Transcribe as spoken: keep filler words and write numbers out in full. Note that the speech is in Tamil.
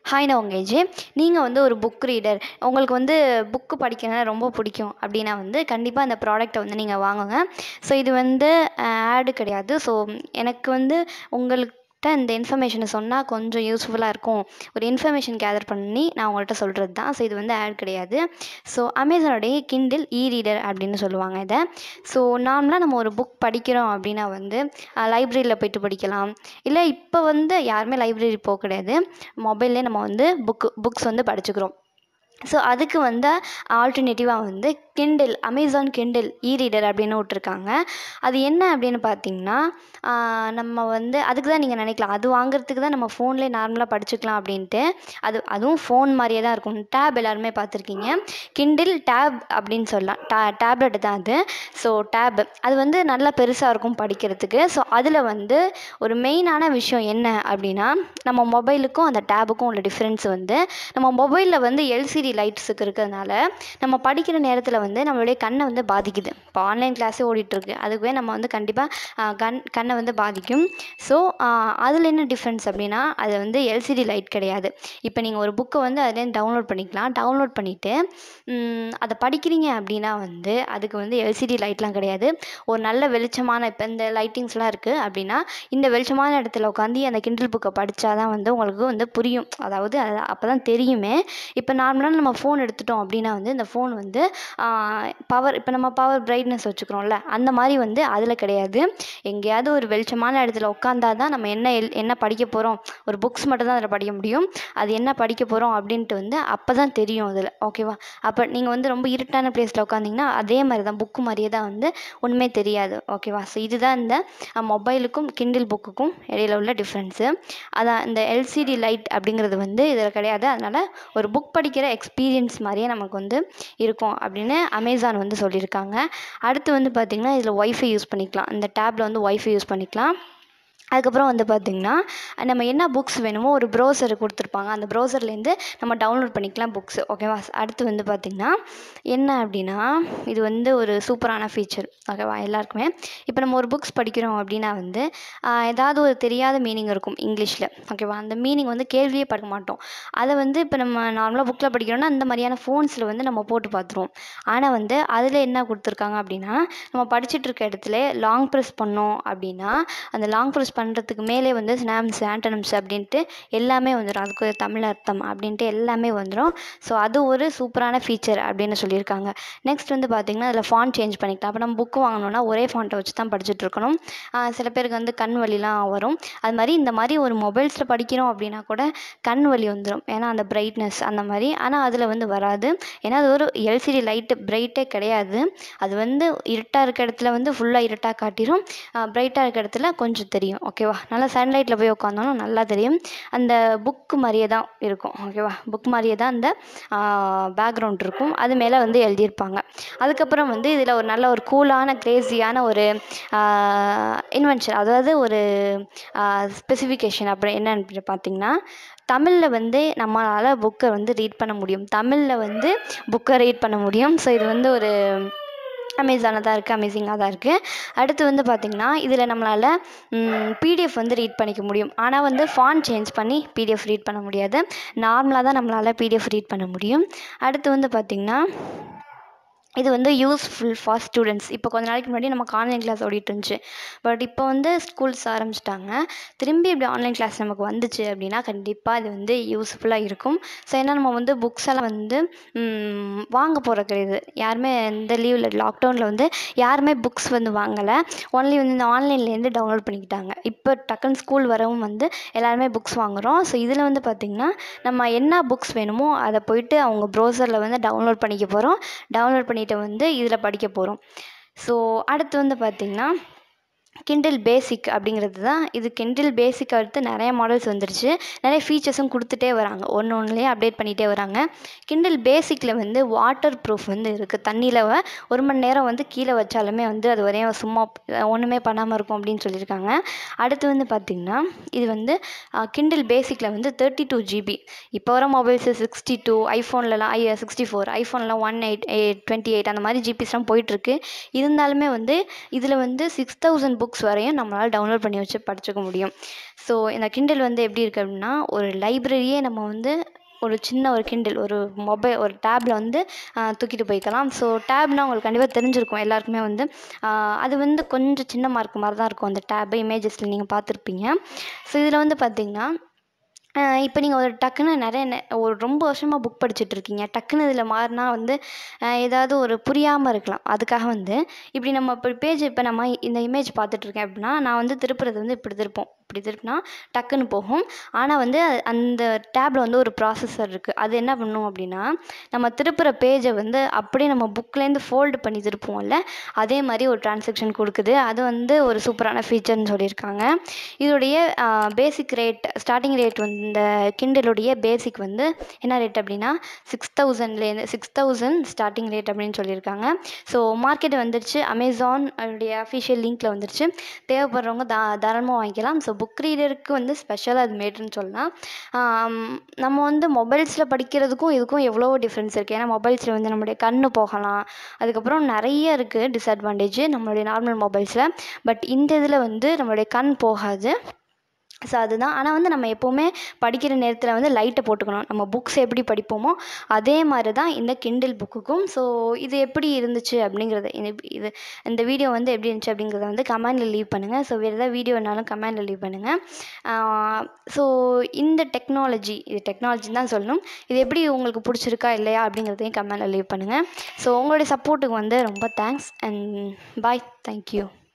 ஹாய் நான் உங்கள் ஏஜே. நீங்கள் வந்து ஒரு புக் ரீடர், உங்களுக்கு வந்து புக்கு படிக்கிறதுனா ரொம்ப பிடிக்கும் அப்படின்னா வந்து கண்டிப்பாக அந்த ப்ராடக்ட்டை வந்து நீங்கள் வாங்குங்க. ஸோ இது வந்து ஆடு கிடையாது. ஸோ எனக்கு வந்து உங்கள்கிட்ட இந்த இன்ஃபர்மேஷனை சொன்னால் கொஞ்சம் யூஸ்ஃபுல்லாக இருக்கும், ஒரு இன்ஃபர்மேஷன் கேதர் பண்ணி நான் உங்கள்கிட்ட சொல்கிறது தான். ஸோ இது வந்து ஆட் கிடையாது. ஸோ அமேசானோடைய கிண்டில் இ ரீடர் அப்படின்னு சொல்லுவாங்க இதை. ஸோ நார்மலாக நம்ம ஒரு புக் படிக்கிறோம் அப்படின்னா வந்து லைப்ரரியில் போய்ட்டு படிக்கலாம். இல்லை இப்போ வந்து யாருமே லைப்ரரி போக கிடையாது, மொபைல்லே நம்ம வந்து புக்கு புக்ஸ் வந்து படிச்சுக்கிறோம். ஸோ அதுக்கு வந்து ஆல்டர்னேட்டிவாக வந்து Kindle, Amazon Kindle e reader அப்படின்னு விட்ருக்காங்க. அது என்ன அப்படின்னு பார்த்தீங்கன்னா, நம்ம வந்து அதுக்கு தான் நீங்கள் நினைக்கலாம், அது வாங்குறதுக்கு தான் நம்ம ஃபோன்லேயே நார்மலாக படிச்சுக்கலாம் அப்படின்ட்டு. அது அதுவும் ஃபோன் மாதிரியே தான் இருக்கும். டேப் எல்லாருமே பார்த்துருக்கீங்க, கிண்டில் டேப் அப்படின்னு சொல்லலாம். டே டேப்லெட் தான் அது. ஸோ டேப் அது வந்து நல்லா பெருசாக இருக்கும் படிக்கிறதுக்கு. ஸோ அதில் வந்து ஒரு மெயினான விஷயம் என்ன அப்படின்னா, நம்ம மொபைலுக்கும் அந்த டேபுக்கும் உள்ள டிஃப்ரென்ஸ் வந்து, நம்ம மொபைலில் வந்து எல்சிடி லைட்ஸுக்கு இருக்கிறதுனால நம்ம படிக்கிற நேரத்தில் வந்து நம்மளுடைய கண்ணை வந்து பாதிக்குது. இப்போ ஆன்லைன் கிளாஸே ஓடிட்டுருக்கு, அதுவே நம்ம வந்து கண்டிப்பாக கண் கண்ணை வந்து பாதிக்கும். ஸோ அதில் என்ன டிஃப்ரென்ஸ் அப்படின்னா, அது வந்து எல்சிடி லைட் கிடையாது. இப்போ நீங்கள் ஒரு புக்கை வந்து அதுலேருந்து டவுன்லோட் பண்ணிக்கலாம். டவுன்லோட் பண்ணிவிட்டு அதை படிக்கிறீங்க அப்படின்னா வந்து அதுக்கு வந்து எல்சிடி லைட்லாம் கிடையாது. ஒரு நல்ல வெளிச்சமான, இப்போ இந்த லைட்டிங்ஸ்லாம் இருக்குது அப்படின்னா இந்த வெளிச்சமான இடத்துல உட்காந்து அந்த கிண்டில் புக்கை படித்தா தான் வந்து உங்களுக்கு வந்து புரியும். அதாவது அது அப்போ தான் தெரியுமே. இப்போ நார்மலாக நம்ம ஃபோன் எடுத்துட்டோம் அப்படின்னா வந்து இந்த ஃபோன் வந்து பவர், இப்போ நம்ம பவர் பிரைட்னஸ் வச்சுக்கிறோம்ல, அந்த மாதிரி வந்து அதில் கிடையாது. எங்கேயாவது ஒரு வெளிச்சமான இடத்துல உட்காந்தா தான் நம்ம என்ன எல் என்ன படிக்க போகிறோம், ஒரு புக்ஸ் மட்டும் தான் அதில் படிக்க முடியும். அது என்ன படிக்க போகிறோம் அப்படின்ட்டு வந்து அப்போ தான் தெரியும் அதில். ஓகேவா? அப்போ நீங்கள் வந்து ரொம்ப இருட்டான பிளேஸில் உட்காந்திங்கன்னா அதே மாதிரி தான், புக்கு மாதிரியே தான் வந்து ஒன்றுமே தெரியாது. ஓகேவா? ஸோ இதுதான் இந்த மொபைலுக்கும் கிண்டில் புக்குக்கும் இடையில உள்ள டிஃப்ரென்ஸு. அதான் இந்த எல்சிடி லைட் அப்படிங்கிறது வந்து இதில் கிடையாது. அதனால் ஒரு புக் படிக்கிற எக்ஸ்பீரியன்ஸ் மாதிரியே நமக்கு வந்து இருக்கும் அப்படின்னு அமேசான் வந்து சொல்லியிருக்காங்க. அடுத்து வந்து பார்த்திங்கன்னா இதில் ஒய்ஃபை யூஸ் பண்ணிக்கலாம். இந்த டேப்பில் வந்து ஒய்ஃபை யூஸ் பண்ணிக்கலாம். அதுக்கப்புறம் வந்து பார்த்திங்கன்னா நம்ம என்ன புக்ஸ் வேணுமோ ஒரு ப்ரௌசர் கொடுத்துருப்பாங்க, அந்த ப்ரௌசர்லேருந்து நம்ம டவுன்லோட் பண்ணிக்கலாம் புக்ஸு. ஓகேவா? அடுத்து வந்து பார்த்திங்கன்னா என்ன அப்படின்னா, இது வந்து ஒரு சூப்பரான ஃபீச்சர். ஓகேவா? எல்லாருக்குமே இப்போ நம்ம ஒரு புக்ஸ் படிக்கிறோம் அப்படின்னா வந்து ஏதாவது ஒரு தெரியாத மீனிங் இருக்கும் இங்கிலீஷில். ஓகேவா? அந்த மீனிங் வந்து கேள்வியே படிக்க மாட்டோம். அதை வந்து இப்போ நம்ம நார்மலாக புக்கில் படிக்கிறோன்னா அந்த மாதிரியான ஃபோன்ஸில் வந்து நம்ம போட்டு பார்த்துருவோம். ஆனால் வந்து அதில் என்ன கொடுத்துருக்காங்க அப்படின்னா, நம்ம படிச்சுட்டு இருக்க இடத்துல லாங் ப்ரெஸ் பண்ணோம் அப்படின்னா அந்த லாங் ப்ரெஸ் பண்ணுறதுக்கு மேலே வந்து சினாம்ஸ், ஆண்டனம்ஸ் அப்படின்ட்டு எல்லாமே வந்துடும். அதுக்கு தமிழ் அர்த்தம் அப்படின்ட்டு எல்லாமே வந்துடும். ஸோ அது ஒரு சூப்பரான ஃபீச்சர் அப்படின்னு சொல்லியிருக்காங்க. நெக்ஸ்ட் வந்து பார்த்திங்கன்னா அதில் ஃபாண்ட் சேஞ்ச் பண்ணிக்கலாம். அப்போ நம்ம புக்கு வாங்கினோன்னா ஒரே ஃபாண்ட்டை வச்சு தான் படிச்சுட்டு இருக்கணும். சில பேருக்கு வந்து கண் வலிலாம் வரும். அது மாதிரி இந்த மாதிரி ஒரு மொபைல்ஸில் படிக்கிறோம் அப்படின்னா கூட கண் வலி வந்துடும், ஏன்னா அந்த பிரைட்னஸ் அந்த மாதிரி. ஆனால் அதில் வந்து வராது, ஏன்னா அது ஒரு எல்சிடி லைட்டு, பிரைட்டே கிடையாது. அது வந்து இருட்டாக இருக்க இடத்துல வந்து ஃபுல்லாக இருட்டாக காட்டிடும், பிரைட்டாக இருக்க இடத்துல கொஞ்சம் தெரியும். ஓகேவா? நல்லா சன்லைட்டில் போய் உட்காந்தோன்னா நல்லா தெரியும். அந்த புக்கு மாதிரியே தான் இருக்கும். ஓகேவா? புக் மாதிரியே தான் அந்த பேக்ரவுண்ட் இருக்கும், அது மேலே வந்து எழுதியிருப்பாங்க. அதுக்கப்புறம் வந்து இதில் ஒரு நல்ல ஒரு கூலான கிரேஸியான ஒரு இன்வென்ஷன், அதாவது ஒரு ஸ்பெசிஃபிகேஷன் அப்படி என்னன்னு பார்த்திங்கன்னா, தமிழில் வந்து நம்மளால் புக்கை வந்து ரீட் பண்ண முடியும். தமிழில் வந்து புக்கை ரீட் பண்ண முடியும். ஸோ இது வந்து ஒரு அமேசானாக தான் இருக்குது, அமேசிங்காக தான் இருக்குது. அடுத்து வந்து பார்த்திங்கன்னா இதில் நம்மளால் பிடிஎஃப் வந்து ரீட் பண்ணிக்க முடியும். ஆனால் வந்து ஃபாண்ட் சேஞ்ச் பண்ணி பிடிஎஃப் ரீட் பண்ண முடியாது. நார்மலாக தான் நம்மளால் பிடிஎஃப் ரீட் பண்ண முடியும். அடுத்து வந்து பார்த்திங்கன்னா இது வந்து யூஸ்ஃபுல் ஃபார் ஸ்டூடெண்ட்ஸ். இப்போ கொஞ்ச நாளைக்கு முன்னாடி நமக்கு ஆன்லைன் கிளாஸ் ஓடிட்டு இருந்துச்சு. பட் இப்போ வந்து ஸ்கூல்ஸ் ஆரம்பிச்சிட்டாங்க. திரும்பி இப்படி ஆன்லைன் கிளாஸ் நமக்கு வந்துச்சு அப்படின்னா கண்டிப்பாக இது வந்து யூஸ்ஃபுல்லாக இருக்கும். ஸோ ஏன்னா நம்ம வந்து புக்ஸ் எல்லாம் வந்து வாங்க போகிற கிடையாது. யாருமே இந்த லீவில், லாக்டவுனில் வந்து யாருமே புக்ஸ் வந்து வாங்கலை. ஒன்லி வந்து இந்த ஆன்லைன்லேருந்து டவுன்லோட் பண்ணிக்கிட்டாங்க. இப்போ டக்குன்னு ஸ்கூல் வரவும் வந்து எல்லாருமே புக்ஸ் வாங்குகிறோம். ஸோ இதில் வந்து பார்த்திங்கன்னா நம்ம என்ன புக்ஸ் வேணுமோ அதை போயிட்டு அவங்க ப்ரௌசரில் வந்து டவுன்லோட் பண்ணிக்க போகிறோம். டவுன்லோட் பண்ணிட்டு வந்து இதில் படிக்க போகிறோம். ஸோ அடுத்து வந்து பார்த்திங்கன்னா கிண்டில் பேசிக் அப்படிங்கிறது தான் இது. கிண்டில் பேசிக் அடுத்து நிறைய மாடல்ஸ் வந்துருச்சு, நிறைய ஃபீச்சர்ஸும் கொடுத்துட்டே வராங்க, ஒன்று ஒன்றுலேயே அப்டேட் பண்ணிகிட்டே வராங்க. கிண்டில் பேசிக்கில் வந்து வாட்டர் ப்ரூஃப் வந்து இருக்குது. தண்ணியில் ஒரு மணி நேரம் வந்து கீழே வச்சாலுமே வந்து அது வரையும் சும்மா ஒன்றுமே பண்ணாமல் இருக்கும் அப்படின்னு சொல்லியிருக்காங்க. அடுத்து வந்து பார்த்திங்கன்னா இது வந்து கிண்டில் பேசிக்கில் வந்து தேர்ட்டி டூ ஜிபி. இப்போ வர மொபைல்ஸு சிக்ஸ்டி டூ, ஐஃபோன்லலாம் ஐ சிக்ஸ்டி ஃபோர் ஐஃபோன்லாம் one eight eight twenty eight அந்த மாதிரி ஜிபிஸ்லாம் போயிட்டுருக்கு. இருந்தாலுமே வந்து இதில் வந்து சிக்ஸ் தௌசண்ட் புக் புக்ஸ் வரையும் நம்மளால் டவுன்லோட் பண்ணி வச்சு படிச்சுக்க முடியும். ஸோ இந்த கிண்டில் வந்து எப்படி இருக்குது அப்படின்னா, ஒரு லைப்ரரியே நம்ம வந்து ஒரு சின்ன ஒரு கிண்டில் ஒரு மொபைல் ஒரு டேப்பில் வந்து தூக்கிட்டு போய்க்கலாம். ஸோ டேப்னால் உங்களுக்கு கண்டிப்பாக தெரிஞ்சிருக்கும் எல்லாருக்குமே வந்து. அது வந்து கொஞ்சம் சின்ன மார்க் மாதிரி தான் இருக்கும் அந்த டேப்பு. இமேஜஸில் நீங்கள் பார்த்துருப்பீங்க. ஸோ இதில் வந்து பார்த்திங்கன்னா, இப்போ நீங்கள் ஒரு டக்குன்னு நிறைய நெ ஒரு ரொம்ப வருஷமாக புக் படிச்சுட்ருக்கீங்க. டக்குன்னு இதில் மாறினா வந்து ஏதாவது ஒரு புரியாமல் இருக்கலாம். அதுக்காக வந்து இப்படி நம்ம இப்போ பேஜ் இப்போ நம்ம இந்த இமேஜ் பார்த்துட்ருக்கேன் அப்படின்னா, நான் வந்து திருப்புறது வந்து இப்படி திருப்போம். இப்படி திருப்பினா டக்குன்னு போகும். ஆனால் வந்து அந்த டேப்பில் வந்து ஒரு ப்ராசஸர் இருக்குது. அது என்ன பண்ணும் அப்படின்னா, நம்ம திருப்புற பேஜை வந்து அப்படியே நம்ம புக்லேருந்து ஃபோல்டு பண்ணி திருப்புவோம்ல, அதே மாதிரி ஒரு ட்ரான்சாக்ஷன் கொடுக்குது. அது வந்து ஒரு சூப்பரான ஃபீச்சர்னு சொல்லியிருக்காங்க. இதோடைய பேசிக் ரேட் ஸ்டார்டிங் ரேட் வந்து இந்த கிண்டலுடைய பேசிக் வந்து என்ன ரேட் அப்படின்னா சிக்ஸ் தௌசண்ட்லேருந்து சிக்ஸ் தௌசண்ட் ஸ்டார்டிங் ரேட் அப்படின்னு சொல்லியிருக்காங்க. ஸோ மார்க்கெட் வந்துருச்சு. அமேசான் அவருடைய அஃபிஷியல் லிங்க்கில் வந்துருச்சு. தேவைப்படுறவங்க தா தாராளமாக வாங்கிக்கலாம். ஸோ புக் ரீடருக்கு வந்து ஸ்பெஷலாக அது மேட்ருன்னு சொல்லலாம். நம்ம வந்து மொபைல்ஸில் படிக்கிறதுக்கும் இதுக்கும் எவ்வளோ டிஃப்ரென்ஸ் இருக்குது. ஏன்னா மொபைல்ஸில் வந்து நம்மளுடைய கண் போகலாம். அதுக்கப்புறம் நிறைய இருக்குது டிஸ்அட்வான்டேஜ் நம்மளுடைய நார்மல் மொபைல்ஸில். பட் இந்த இதில் வந்து நம்மளுடைய கண் போகாது. ஸோ அதுதான். ஆனால் வந்து நம்ம எப்போவுமே படிக்கிற நேரத்தில் வந்து லைட்டை போட்டுக்கணும். நம்ம புக்ஸ் எப்படி படிப்போமோ அதே மாதிரி தான் இந்த கிண்டில் புக்குக்கும். ஸோ இது எப்படி இருந்துச்சு அப்படிங்கிறத இது இந்த வீடியோ வந்து எப்படி இருந்துச்சு அப்படிங்கிறத வந்து கமெண்டில் லீவ் பண்ணுங்கள். ஸோ வேறு ஏதாவது வீடியோ வேணாலும் கமெண்டில் லீவ் பண்ணுங்கள். ஸோ இந்த டெக்னாலஜி இது டெக்னாலஜின்னு தான் சொல்லணும். இது எப்படி உங்களுக்கு பிடிச்சிருக்கா இல்லையா அப்படிங்கிறதையும் கமெண்டில் லீவ் பண்ணுங்கள். ஸோ உங்களுடைய சப்போர்ட்டுக்கு வந்து ரொம்ப தேங்க்ஸ் அண்ட் பாய். தேங்க்யூ.